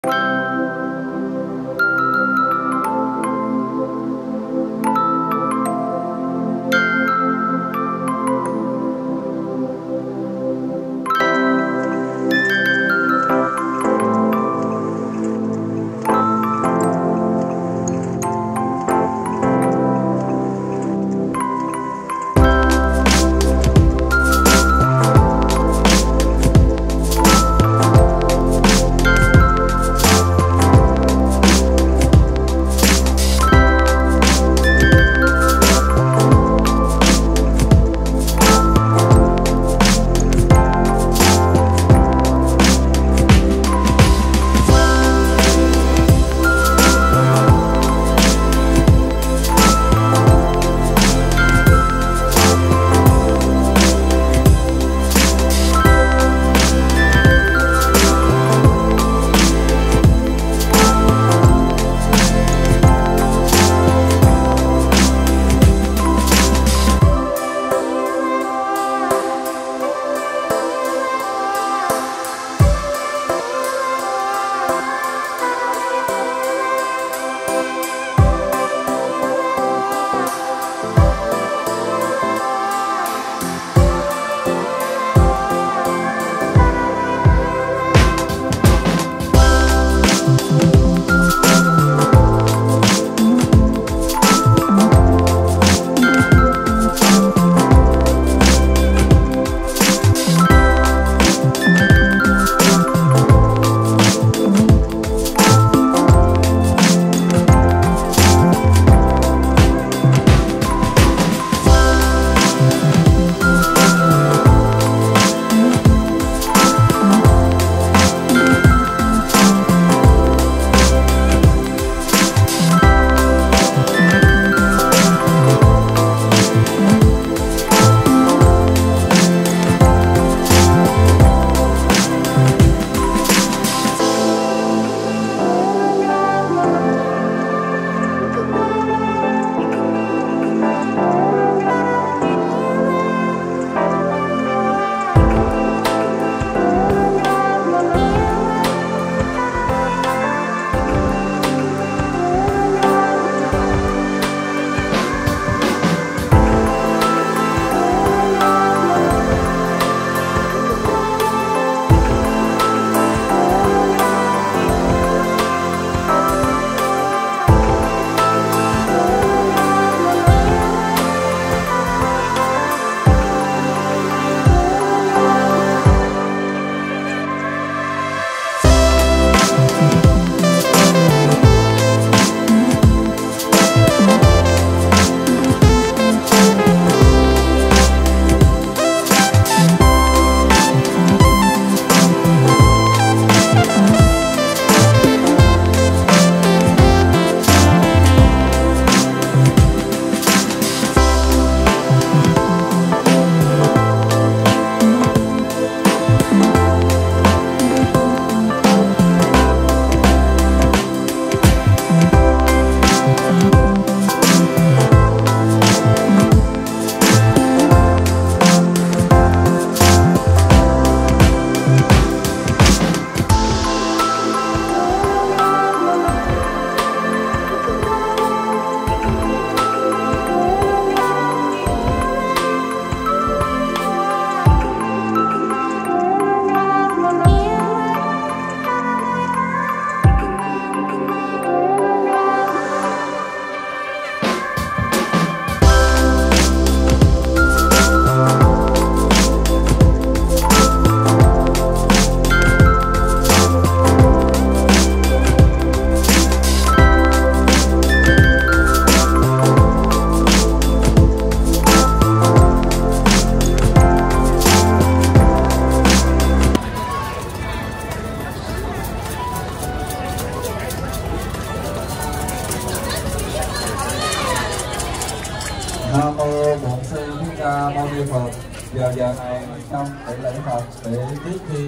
Nam mô Bổn Sư Thích Ca Mâu Ni Phật. Giờ này trong buổi lễ Phật để trước khi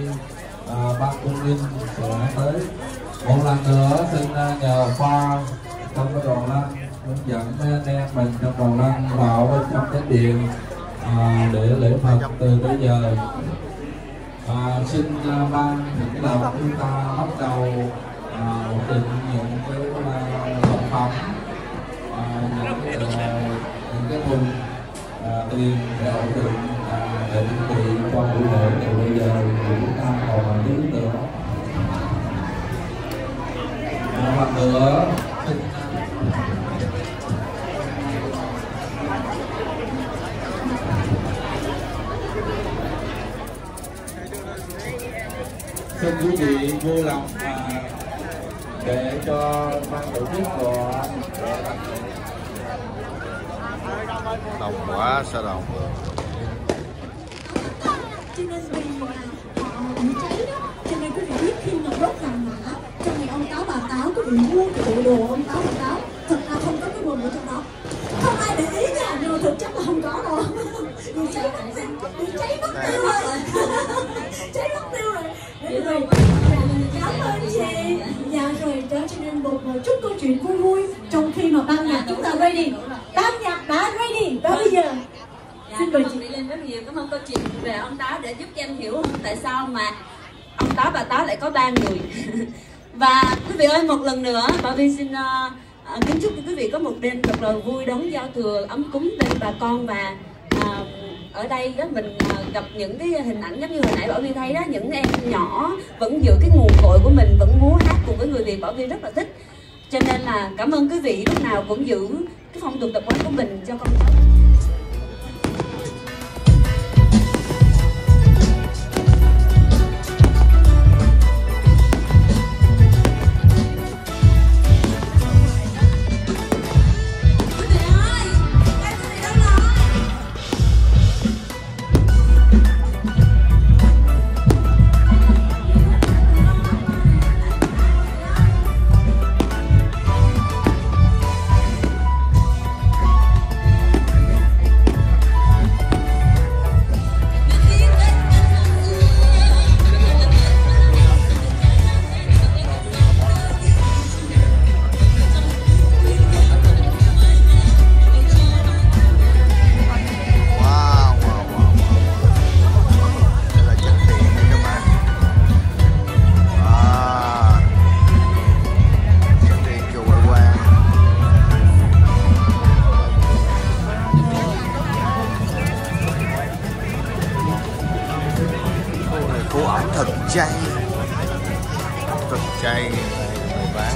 ban cung linh sẽ tới một lần nữa, xin nhờ khoa trong cái đoàn lăng hướng dẫn mấy anh em mình trong đoàn lăng vào bên trong cái điện để lễ Phật từ bây giờ. Xin ban thỉnh lộc chúng ta bắt đầu nữa xin quý vị vui lòng để cho ban tổ chức của đông quá sao đông. Cho nên vì họ bị cháy đó, cho nên quý vị biết khi mà đốt vàng mã trong ngày ông Táo bà Táo, quý vị mua cái bộ đồ ông Táo bà Táo, thật ra không có cái quần ở trong đó, không ai để ý nha, nhưng mà thực chất là không có đâu. Vì cháy mất tiêu rồi, cháy mất tiêu rồi. Cảm ơn chị. Dạ rồi đó, cho nên một chút câu chuyện vui vui trong khi mà ban nhạc chúng ta ready, ban nhạc đã ready và bây giờ xin mời chị Lên rất nhiều. Cảm ơn câu chuyện về ông Táo để giúp cho em hiểu tại sao mà ông Táo bà Táo lại có 3 người. Và quý vị ơi, một lần nữa Bảo Vi xin kính chúc quý vị có một đêm thật là vui, đón giao thừa ấm cúng bên bà con. Và ở đây đó mình gặp những cái hình ảnh giống như hồi nãy Bảo Vi thấy đó, những em nhỏ vẫn giữ cái nguồn cội của mình, vẫn múa hát cùng với người Việt. Bảo Vi rất là thích, cho nên là cảm ơn quý vị lúc nào cũng giữ cái phong tục tập quán của mình cho con cháu. Thực chay người bán.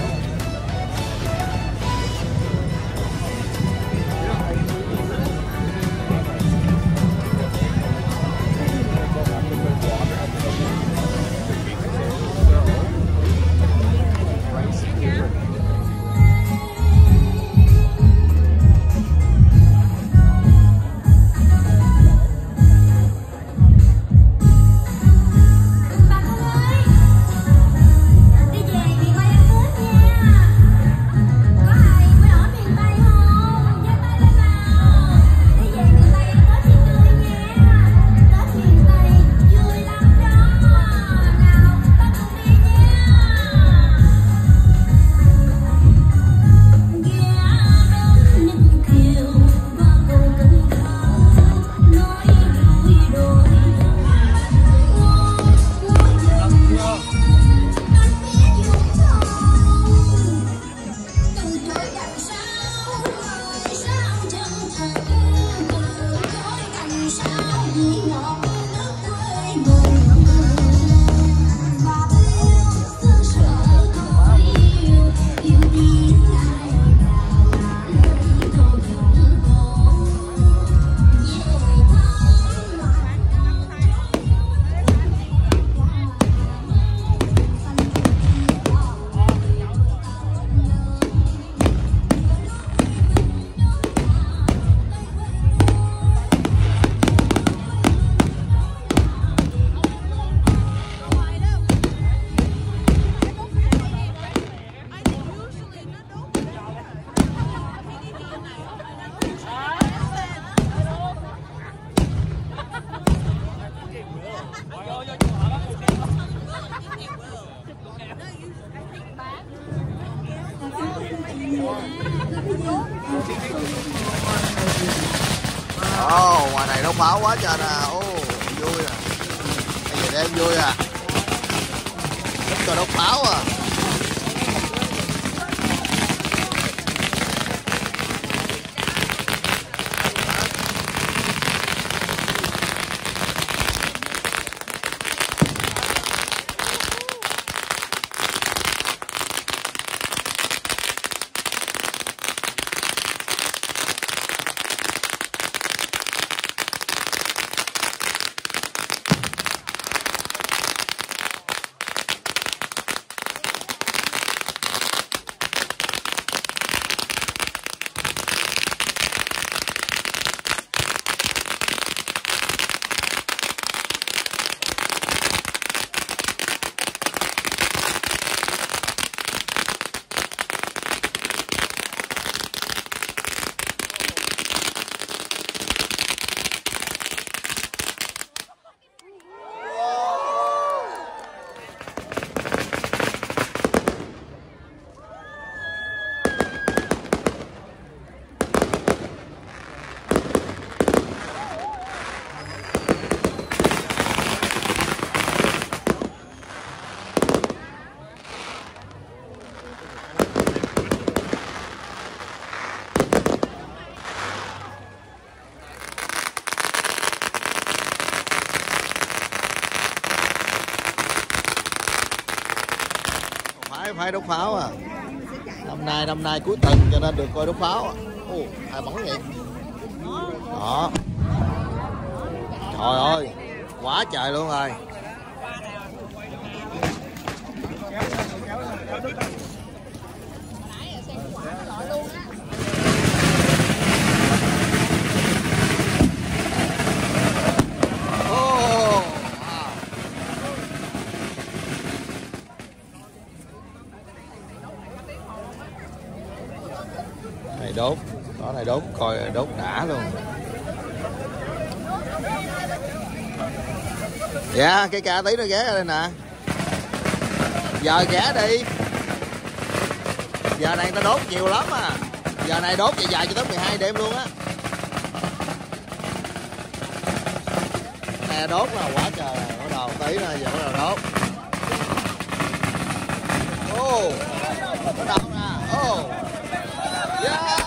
Ngoài này nó pháo quá trời nè. Vui à. Bây giờ đêm vui à. Thích coi đốt pháo à. phải đốt pháo à. Năm nay cuối tuần cho nên được coi đốt pháo. Ồ, ai bắn vậy? Đó. Trời ơi, quá trời luôn rồi. Này đốt, đó này đốt, coi đốt đã luôn. Dạ, cái ca tí nó ghé ra đây nè. Giờ ghé đi. Giờ này ta đốt nhiều lắm à. Giờ này đốt dài cho tới 12 đêm luôn á. Nè đốt là quá trời, bắt đầu tí nè, giờ bắt đầu đốt. Ô, bắt đầu nè, ô. Yeah.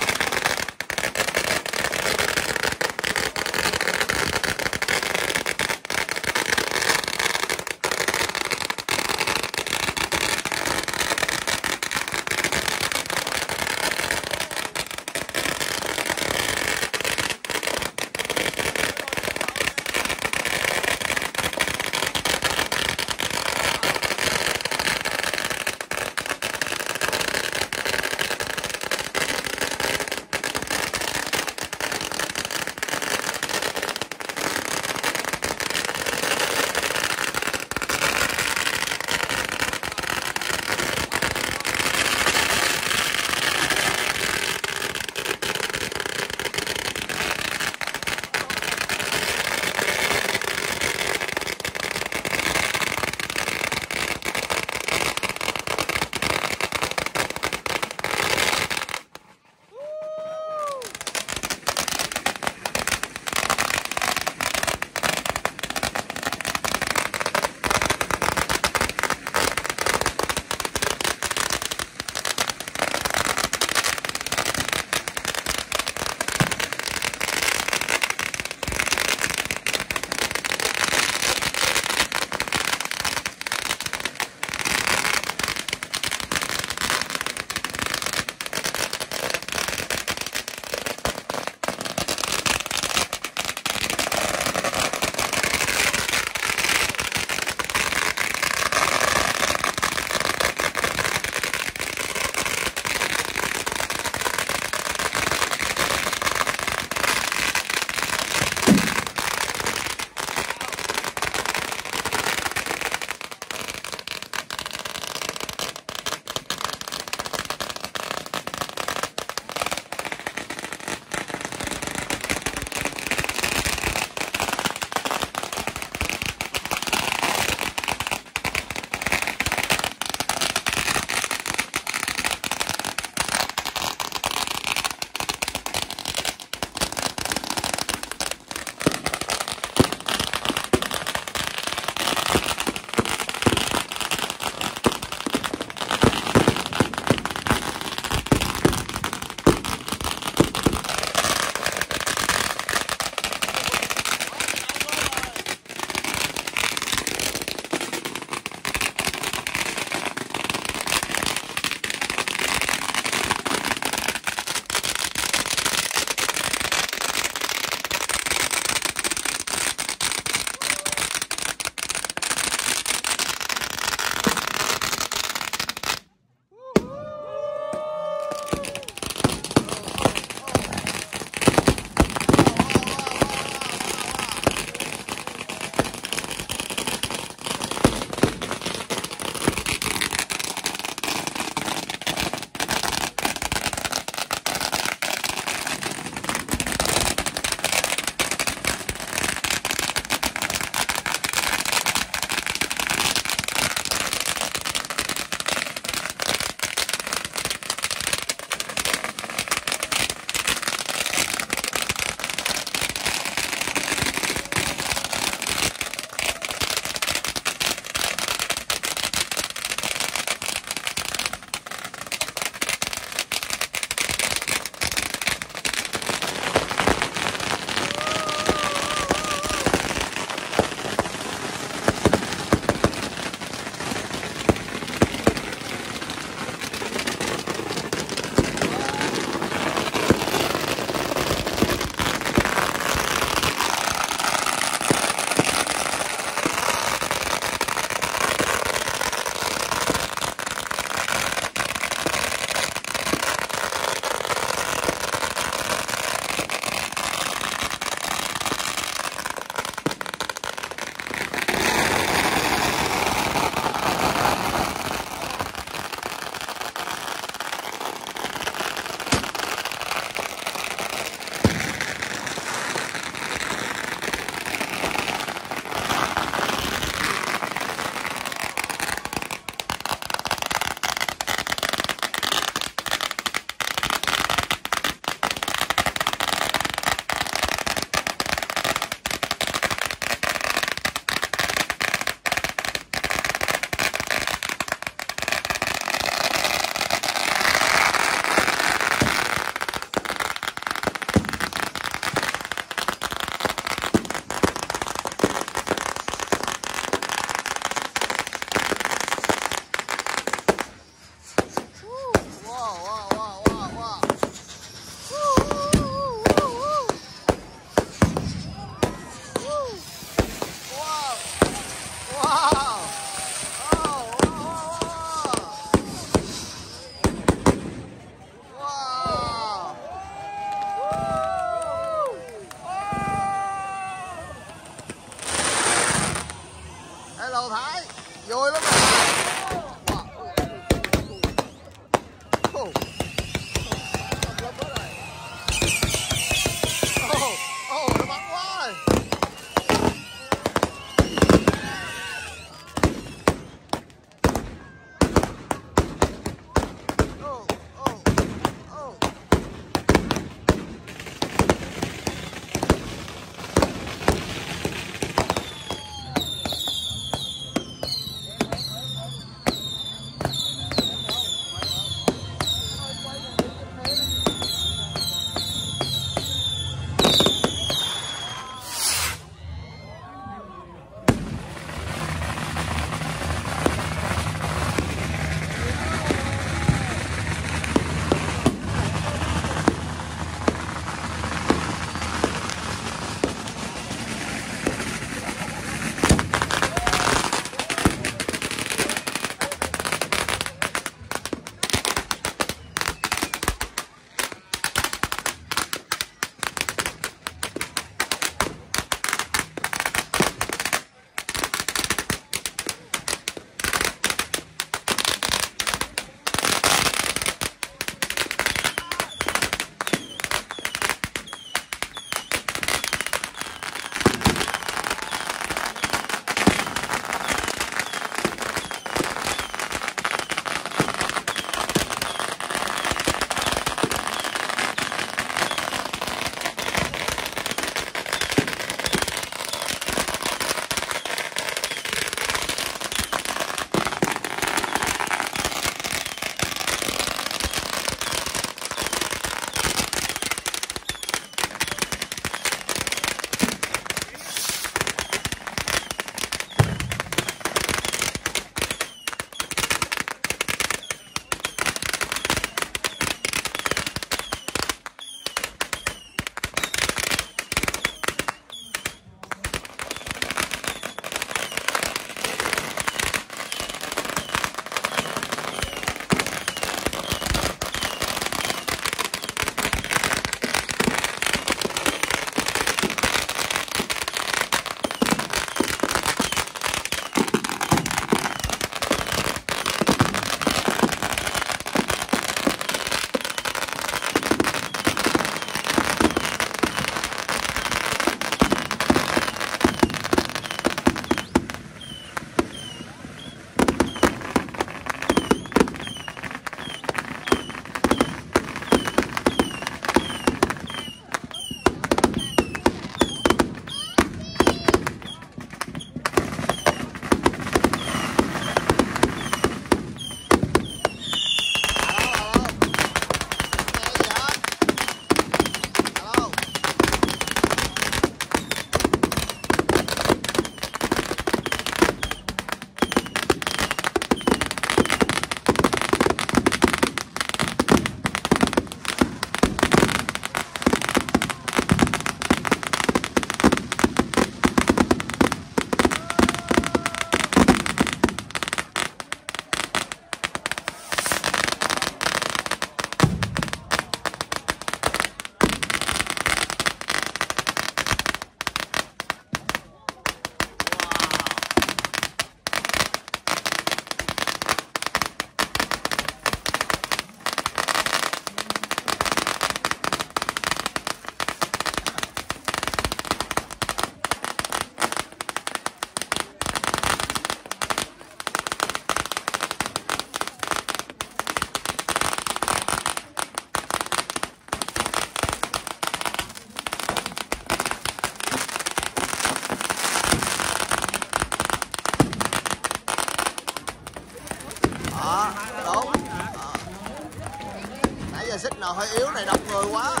hơi yếu này, đông người quá.